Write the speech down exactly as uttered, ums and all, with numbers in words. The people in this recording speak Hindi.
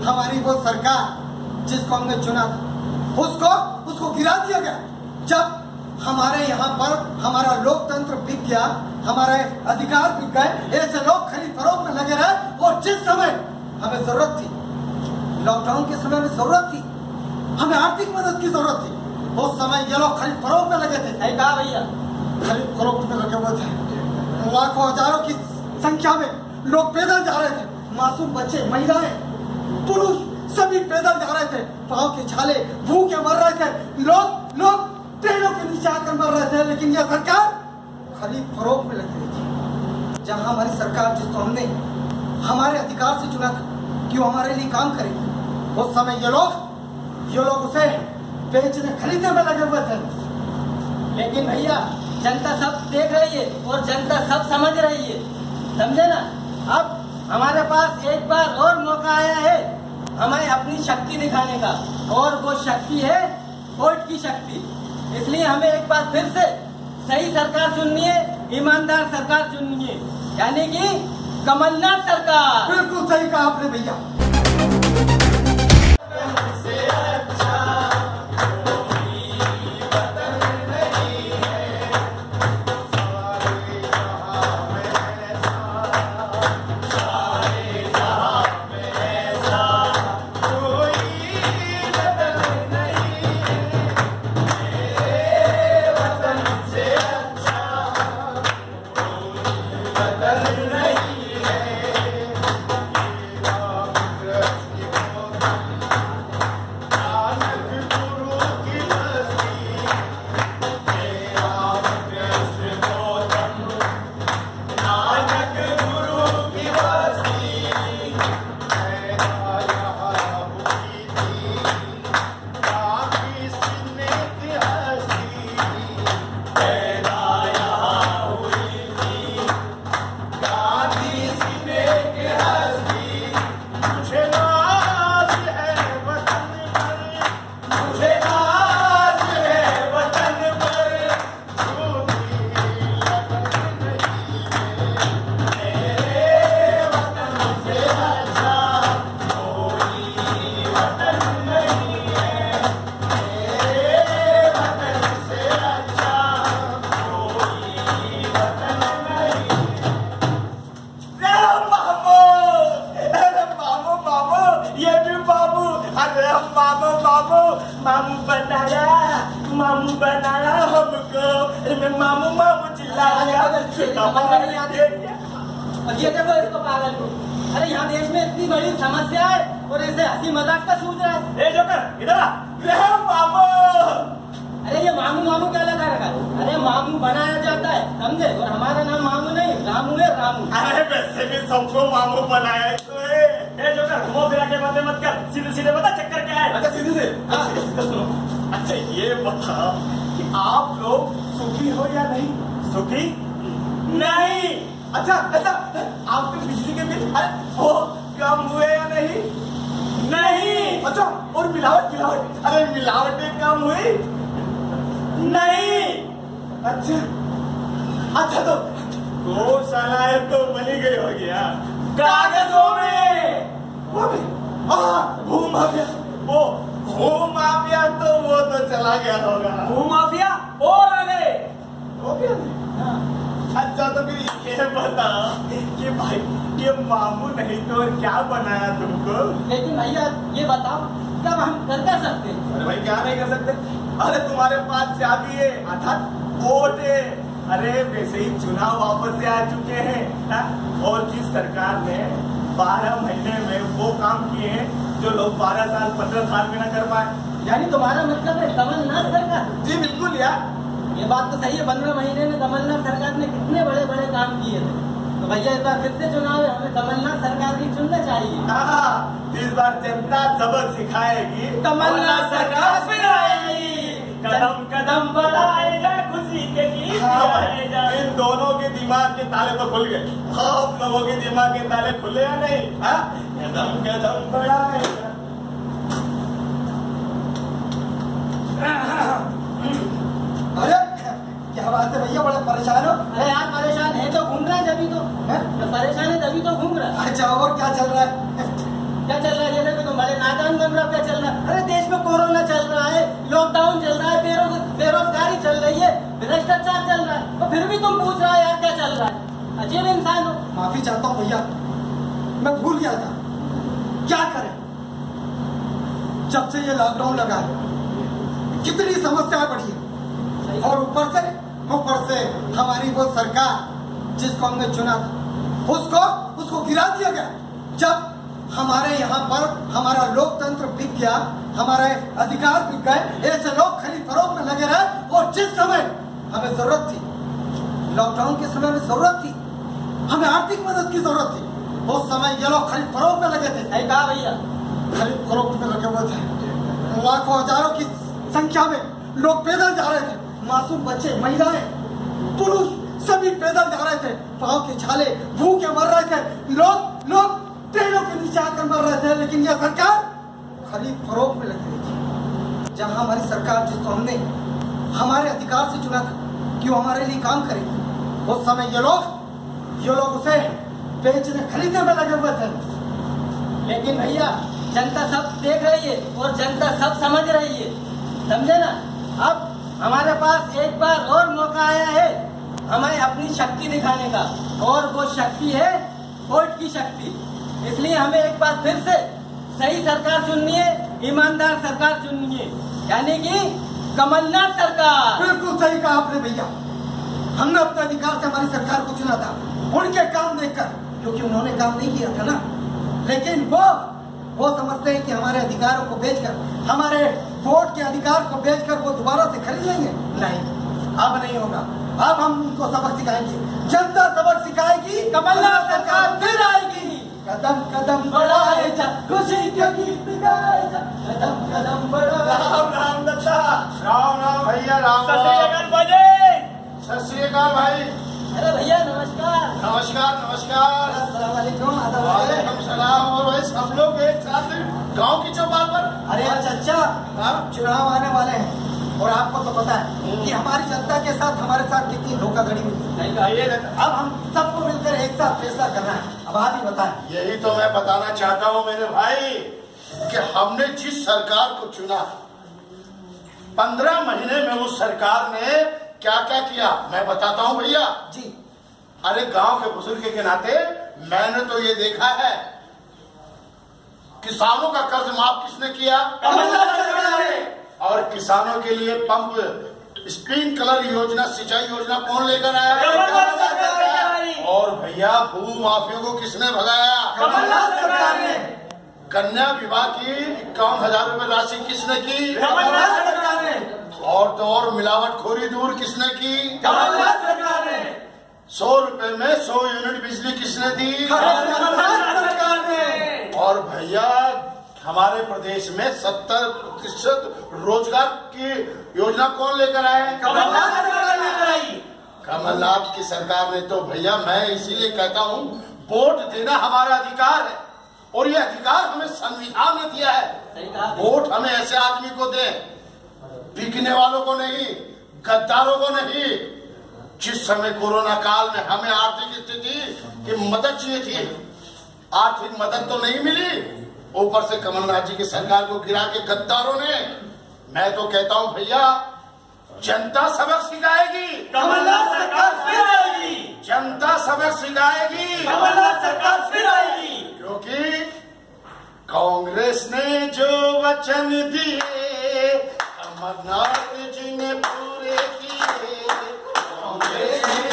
हमारी वो सरकार जिसको हमने चुना था उसको उसको गिरा दिया गया। जब हमारे यहाँ पर हमारा लोकतंत्र बिक गया, हमारे अधिकार बिक गए, ऐसे लोग खरीद फरोख्त में लगे रहे। और जिस समय हमें जरूरत थी, लॉकडाउन के समय में जरूरत थी, हमें आर्थिक मदद की जरूरत थी, उस समय ये लोग खरीद फरोख्त में लगे थे। सही कहा भैया, खरीद फरोख्त में लगे हुए थे। लाखों हजारों की संख्या में लोग पैदल जा रहे थे, मासूम बच्चे, महिलाएं, पुरुष सभी पैदल जा रहे थे, पांव के छाले भूखे मर रहे थे, लोग लोग ट्रेनों के नीचे आकर मर रहे थे। लेकिन यह सरकार खरीद फरोख्त में लगी हुई थी। जहां हमारी सरकार, जिसको हमने हमारे अधिकार से चुना था कि वो हमारे लिए काम करेगी, उस समय ये लोग ये लोग उसे बेचने खरीदने में लगे हुए थे। लेकिन भैया जनता सब देख रही है और जनता सब समझ रही है, समझे ना। अब हमारे पास एक बार और मौका आया है हमें अपनी शक्ति दिखाने का, और वो शक्ति है वोट की शक्ति। इसलिए हमें एक बार फिर से सही सरकार चुननी है, ईमानदार सरकार चुननी है, यानी कि कमलनाथ सरकार। बिल्कुल सही कहा आपने भैया। मामू बनाया मामू बनाया हमको, मामू मामू चिल्लाया। ये देखो इसको पागल को, अरे यहाँ देश में इतनी बड़ी समस्या है और इसे हंसी मजाक का सूझ रहा है। ए जोकर इधर आ, मामू। अरे ये मामू मामू क्या लगा रखा? अरे मामू बनाया जाता है, समझे, और हमारा नाम मामू नहीं रामू है, रामू। अरे वैसे भी सबको मामू बनाया है तो। ए जोकर घुमो फिरा के बातें मत कर, सीधे सीधे बता चक्कर क्या है। अच्छा सीधे से सुनो, अच्छा ये बता कि आप लोग सुखी हो या नहीं? सुखी नहीं। अच्छा अच्छा आपके बिजली के बिल अरे वो कम हुए या नहीं? नहीं। अच्छा और मिलावट मिलावट अरे मिलावटें कम हुई? नहीं। अच्छा अच्छा तो दो साल है तो बनी गई हो गया कागजों में। वो भी भू माफिया, वो भू माफिया तो वो तो चला गया होगा। भू माफिया और आ गए, वो भी अच्छा तो फिर ये बता कि भाई ये मामू नहीं तो और क्या बनाया तुमको? लेकिन भैया ये बताओ कब हम कर क्या सकते? अरे भाई क्या नहीं कर सकते? अरे तुम्हारे पास चाबी है अर्थात वोट है। अरे वैसे ही चुनाव वापस से आ चुके हैं ना? और जिस सरकार ने बारह महीने में वो काम किए हैं जो लोग बारह साल पंद्रह साल में न कर पाए। यानी तुम्हारा मतलब है कमलनाथ सरकार? जी बिल्कुल यार, ये बात तो सही है। पंद्रह महीने में कमलनाथ सरकार ने कितने बड़े बड़े काम किए थे। तो भैया इस बार फिर से चुनाव है, हमें कमलनाथ सरकार की चुनना चाहिए। हाँ, इस बार जनता सबक सिखाएगी, कमलनाथ सरकार फिर आएगी, कदम कदम बढ़ाएगा खुशी के गीत गाएगा। इन दोनों के दिमाग के ताले तो खुल गए, आप लोगों के दिमाग के ताले खुले या नहीं? हाँ? कदम कदम बढ़ाएगा। अरे क्या बात है भैया, बड़े परेशान हो? अरे यार परेशान है तो घूम रहा है जब तो, परेशान है तभी तो घूम रहा है। अच्छा और क्या चल रहा है? क्या चल रहा है? ये देखो तुम रुपया चल रहा है। अरे देश में कोरोना चल रहा है, लॉकडाउन चल रहा है, बेरोज बेरोजगारी चल रही है, भ्रष्टाचार चल रहा है, तो फिर भी तुम पूछ रहा है यार क्या चल रहा है? अजीब इंसान हो। माफी चाहता हूँ भैया, मैं भूल गया था। क्या करें, जब से ये लॉकडाउन लगा है कितनी समस्याएं बढ़ी है, और ऊपर से ऊपर से हमारी वो सरकार जिसको हमने चुना था उसको उसको गिरा दिया गया। जब हमारे यहाँ पर हमारा लोकतंत्र बिक गया, हमारे अधिकार बिक गए, ऐसे लोग खरीद फरोख्त में लगे रहे। और जिस समय हमें जरूरत थी, लॉकडाउन के समय में जरूरत थी, हमें आर्थिक मदद की जरूरत थी, उस समय ये लोग खरीद फरोख्त में लगे थे। सही कहा भैया, खरीद फरोख्त में लगे हुए थे। लाखों हजारों की संख्या में लोग पैदल जा रहे थे, मासूम बच्चे, महिलाएं, पुरुष सभी पैदल जा रहे थे, पांव के छाले भूखे मर रहे थे, लोग लोग ट्रेनों के नीचे आकर मर रहे थे। लेकिन यह सरकार खरीद फरोख्त में लगी हुई थी। जहां हमारी सरकार, जिसको हमने हमारे अधिकार से चुना था कि वो हमारे लिए काम करेगी, उस समय ये लोग ये लोग उसे बेचने खरीदने में लगे हुए थे। लेकिन भैया जनता सब देख रही है और जनता सब समझ रही है, समझे ना? अब हमारे पास एक बार और मौका आया है हमें अपनी शक्ति दिखाने का, और वो शक्ति है वोट की शक्ति। इसलिए हमें एक बार फिर से सही सरकार चुननी है, ईमानदार सरकार चुननी है, यानी कि कमलनाथ सरकार। बिल्कुल सही कहा आपने भैया, हमने अपने अधिकार से हमारी सरकार को चुना था, उनके काम देखकर, क्योंकि उन्होंने काम नहीं किया था ना। लेकिन वो वो समझते हैं कि हमारे अधिकारों को बेचकर, हमारे वोट के अधिकार को बेचकर वो दोबारा से खरीद लेंगे। नहीं, अब नहीं होगा। अब हम उनको सबक सिखाएंगे, जनता सबक सिखाएगी, कमलनाथ सरकार फिर आएगी। कदम कदम बढ़ाए जा, खुशी के गीत गाए जा, कदम कदम बढ़ाए। राम राम दत्ता, राम राम भैया, राम सत श्री राम। अकाल बजे। सत श्री अकाल भाई। अरे भैया नमस्कार। नमस्कार नमस्कार। अस्सलाम वालेकुम। वालेकुम सलाम। और भाई सब लोग एक साथ गांव की चौपाल पर। अरे चाचा, हाँ? चुनाव आने वाले हैं और आपको तो पता है कि हमारी जनता के साथ हमारे साथ कितनी धोखाधड़ी हुई है। सही कहा। ये रहता- अब हम सबको मिलकर एक साथ फैसला करना है। अब आप ही बताएं। यही तो मैं बताना चाहता हूँ मेरे भाई, कि हमने जिस सरकार को चुना, पंद्रह महीने में उस सरकार ने क्या क्या किया मैं बताता हूँ भैया जी। अरे गांव के बुजुर्ग के नाते मैंने तो ये देखा है, किसानों का कर्ज माफ किसने किया? कमलनाथ सरकार ने। और किसानों के लिए पंप स्प्रिंकलर योजना, सिंचाई योजना कौन लेकर आया? कमलनाथ सरकार ने आई। और भैया भू माफियों को किसने भगाया? कमलनाथ सरकार ने। कन्या विवाह की इक्यावन हजार रूपए राशि किसने की? कमलनाथ सरकार ने। और तो और मिलावटखोरी दूर किसने की? कमलनाथ सरकार ने। सौ रुपए में सौ यूनिट बिजली किसने दी? कमलनाथ सरकार ने। और भैया हमारे प्रदेश में सत्तर प्रतिशत रोजगार की योजना कौन लेकर आए? कमलनाथ सरकार लेकर आई। कमलनाथ की सरकार ने। तो भैया मैं इसीलिए कहता हूँ, वोट देना हमारा अधिकार है, और ये अधिकार हमें संविधान ने दिया है। सही कहा। वोट हमें ऐसे आदमी को दे, बिकने वालों को नहीं, गद्दारों को नहीं। जिस समय कोरोना काल में हमें आर्थिक स्थिति की मदद चाहिए थी, आर्थिक मदद तो नहीं मिली, ऊपर से कमलनाथ जी की सरकार को गिरा के गद्दारों ने। मैं तो कहता हूं भैया, जनता सबक सिखाएगी, कमलनाथ सरकार फिर आएगी। जनता सबक सिखाएगी, कमलनाथ सरकार फिर आएगी। क्योंकि कांग्रेस ने जो वचन दिए, कमलनाथ जी ने पूरे किए। कांग्रेस ने